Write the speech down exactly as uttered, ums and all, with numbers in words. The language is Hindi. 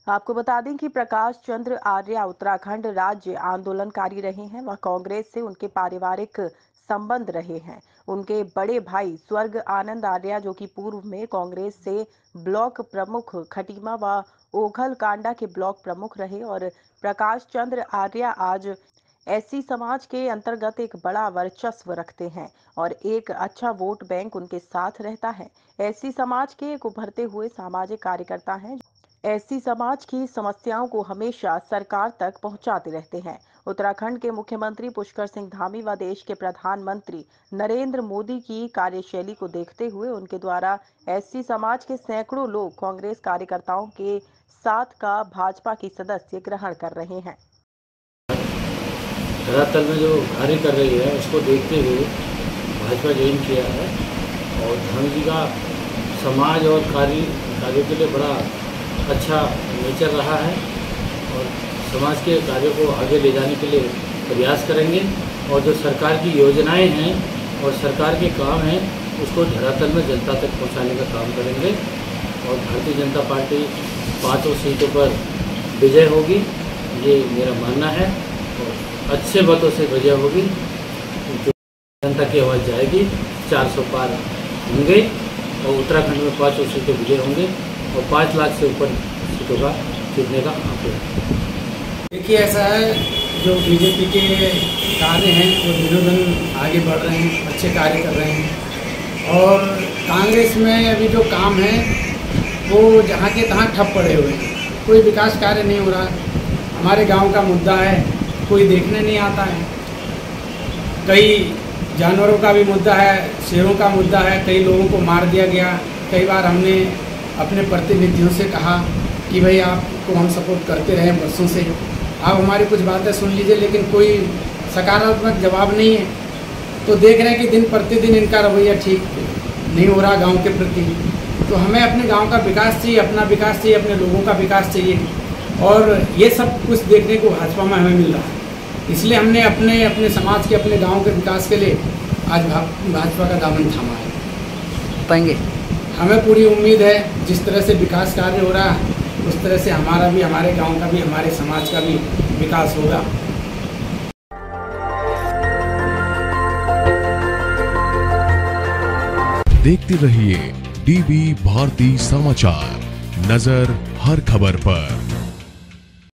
आपको बता दें कि प्रकाश चंद्र आर्य उत्तराखंड राज्य आंदोलनकारी रहे हैं। वह कांग्रेस से उनके पारिवारिक संबंध रहे हैं। उनके बड़े भाई स्वर्ग आनंद आर्य, जो कि पूर्व में कांग्रेस से ब्लॉक प्रमुख खटीमा व ओखल कांडा के ब्लॉक प्रमुख रहे, और प्रकाश चंद्र आर्य आज एससी समाज के अंतर्गत एक बड़ा वर्चस्व रखते हैं और एक अच्छा वोट बैंक उनके साथ रहता है। एससी समाज के एक उभरते हुए सामाजिक कार्यकर्ता हैं। एससी समाज की समस्याओं को हमेशा सरकार तक पहुंचाते रहते हैं। उत्तराखंड के मुख्यमंत्री पुष्कर सिंह धामी व देश के प्रधानमंत्री नरेंद्र मोदी की कार्यशैली को देखते हुए उनके द्वारा एससी समाज के सैकड़ों लोग कांग्रेस कार्यकर्ताओं के साथ का भाजपा की सदस्य ग्रहण कर रहे हैं। धरातल में जो कार्य कर रही है उसको देखते हुए भाजपा ज्वाइन किया है और धामी जी का समाज और कार्य कार्यों के लिए बड़ा अच्छा नेचर रहा है और समाज के कार्यों को आगे ले जाने के लिए प्रयास करेंगे और जो सरकार की योजनाएं हैं और सरकार के काम हैं उसको धरातल में जनता तक पहुंचाने का काम करेंगे और भारतीय जनता पार्टी पाँचों सीटों पर विजय होगी, ये मेरा मानना है। और अच्छे मतों से विजय होगी, जो जनता की आवाज़ जाएगी, चार सौ पार होंगे और उत्तराखंड में पाँचों सीटें विजय होंगे और पाँच लाख से ऊपर सीटों का जीतने का आंकड़ा। देखिए, ऐसा है जो बीजेपी के कार्य हैं वो दिनों दिन आगे बढ़ रहे हैं, अच्छे कार्य कर रहे हैं और कांग्रेस में अभी जो काम है वो जहाँ के तहाँ ठप पड़े हुए हैं, कोई विकास कार्य नहीं हो रहा। हमारे गांव का मुद्दा है, कोई देखने नहीं आता है। कई जानवरों का भी मुद्दा है, शेरों का मुद्दा है, कई लोगों को मार दिया गया। कई बार हमने अपने प्रतिनिधियों से कहा कि भाई आपको हम सपोर्ट करते रहे बरसों से, आप हमारी कुछ बातें सुन लीजिए, लेकिन कोई सकारात्मक जवाब नहीं है। तो देख रहे हैं कि दिन प्रतिदिन इनका रवैया ठीक नहीं हो रहा गांव के प्रति। तो हमें अपने गांव का विकास चाहिए, अपना विकास चाहिए, अपने लोगों का विकास चाहिए और ये सब कुछ देखने को भाजपा में हमें मिल रहा है। इसलिए हमने अपने अपने समाज के, अपने गांव के विकास के लिए आज भाजपा का दामन थामा है। पाएंगे हमें पूरी उम्मीद है जिस तरह से विकास कार्य हो रहा है उस तरह से हमारा भी, हमारे गांव का भी, हमारे समाज का भी विकास होगा। देखते रहिए डीबी भारती समाचार, नजर हर खबर पर।